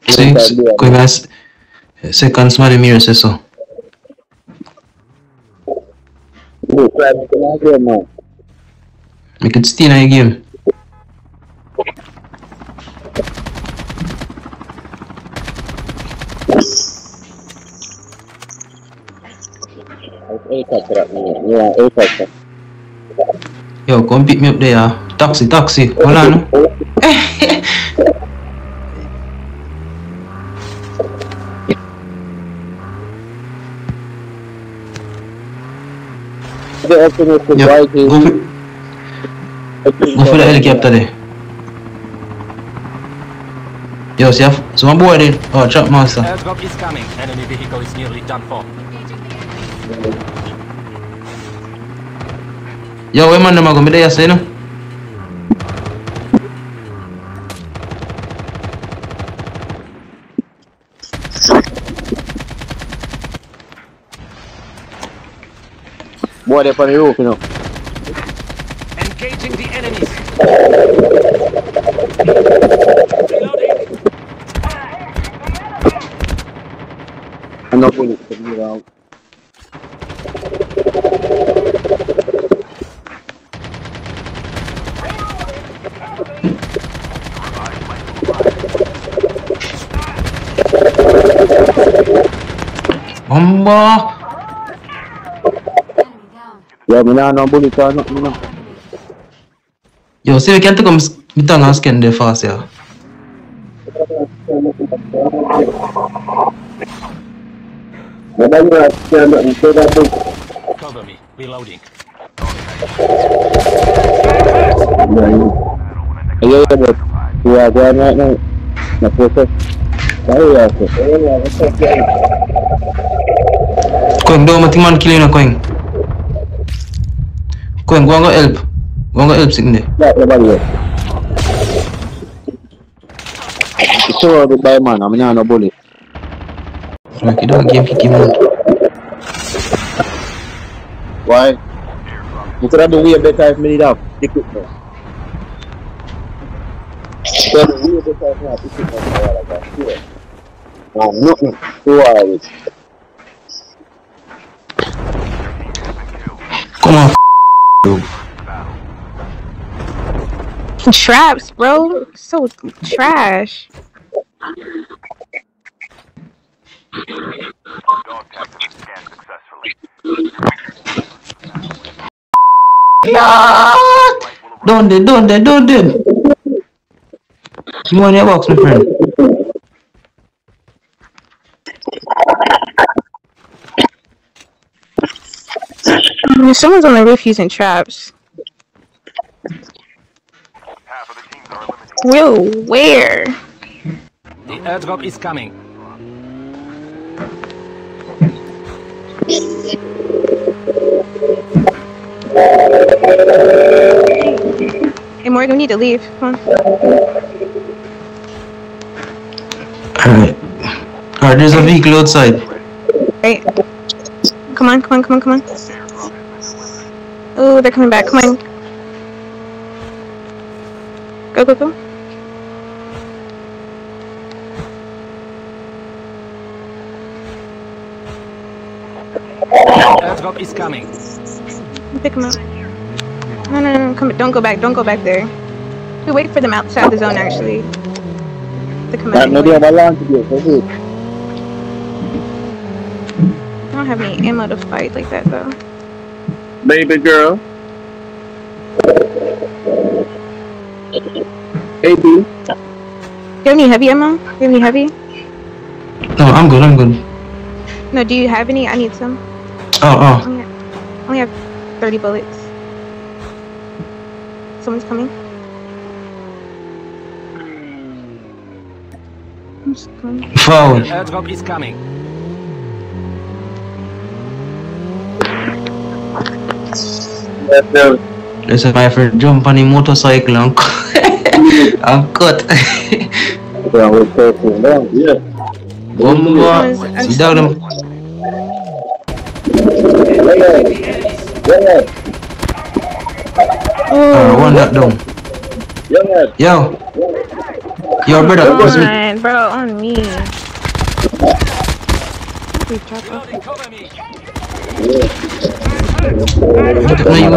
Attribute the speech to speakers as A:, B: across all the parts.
A: Six, going as seconds, Mario Mir says so. Make it stay in a game. Yo, come pick me up there. Taxi. Hold on. Go for the helicopter there. Yo, see some boy there. Oh, trap master.
B: Airdrop is coming. Enemy vehicle is nearly done for.
A: Yo, where man them go? Me there, say no.
C: Boy, they're on the roof, you know.
B: Engaging the enemies.
C: I'm not going to put me around.
A: Bomba!
C: Yeah, me nah no bullet or nothing, you know.
A: Yo, see we can't take me tongue and skin there fast, yeah.
B: Cover me. Reloading.
C: Yeah, but we are going right now. No process.
A: Going down, my man killing a coin. Go and help. Go and help sick there.
C: Yeah, everybody else. It's surrounded by man, I'm not no bullet.
A: Like you don't game kick him out.
C: Why? You could have done way better if me did have the equipment. You could have done way better if me have the equipment. Nothing. 2 hours.
A: Come on,
D: Traps, bro. So trash.
A: Don't them. Come on your box, my friend.
D: Someone's on the roof using traps. Whoa, where?
B: The airdrop is coming.
D: Hey, Morgan, we need to leave. Come on.
A: Alright, there's a vehicle outside.
D: Right. Come on. Oh, they're coming back. Come on. Go.
B: Airdrop is coming.
D: Pick him up. No. Come. Don't go back there. We wait for them outside the zone, actually. To come out.
C: Maybe I'm allowed to do it.
D: I don't have any ammo to fight like that, though.
C: Baby girl. Hey, B.
D: You have any heavy ammo? You have any heavy?
A: No, I'm good.
D: No, do you have any? I need some.
A: Oh.
D: I only have 30 bullets. Someone's coming. I'm just going.
A: Forward.
B: Airdrop is coming.
A: Listen, my friend, jump on the motorcycle and cut.
C: Yeah.
A: Bomba. See down them. One that down. Yo. Yo, brother,
D: Come
A: what's me?
D: on, bro, on me. We drop off.
B: Reloading, cover me.
A: No, you.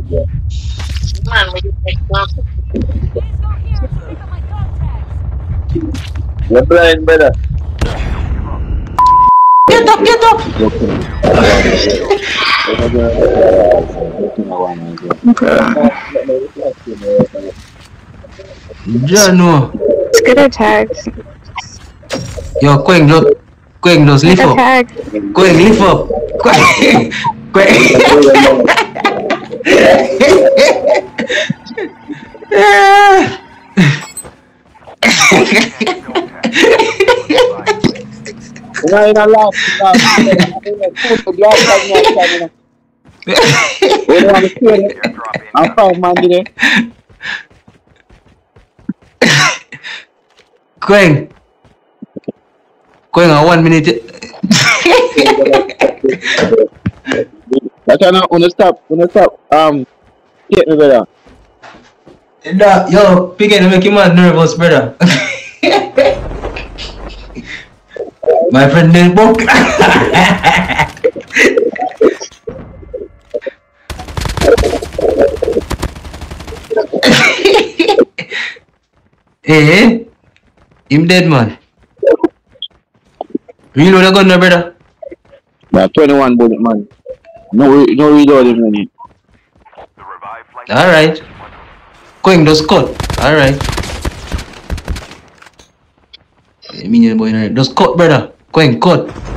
C: You're blind, brother.
A: Get up, get up! Jano.
D: It's good attacks.
A: Yo, Quang, just lift up.
D: Attack.
A: Quang, lift up. Quang.
C: You're in a laugh. I'm fine, man, today.
A: Quang, I 1 minute.
C: That's why I wanna stop. Get me, brother.
A: Yo, Pickett, make him mad nervous, brother. My friend named Book. Eh? Him dead, man. Reload a gun now, brother.
C: But 21 bullet, man. No reload is in it.
A: Alright. Going just cut. Alright. I mean, boy, just cut, brother. Going cut.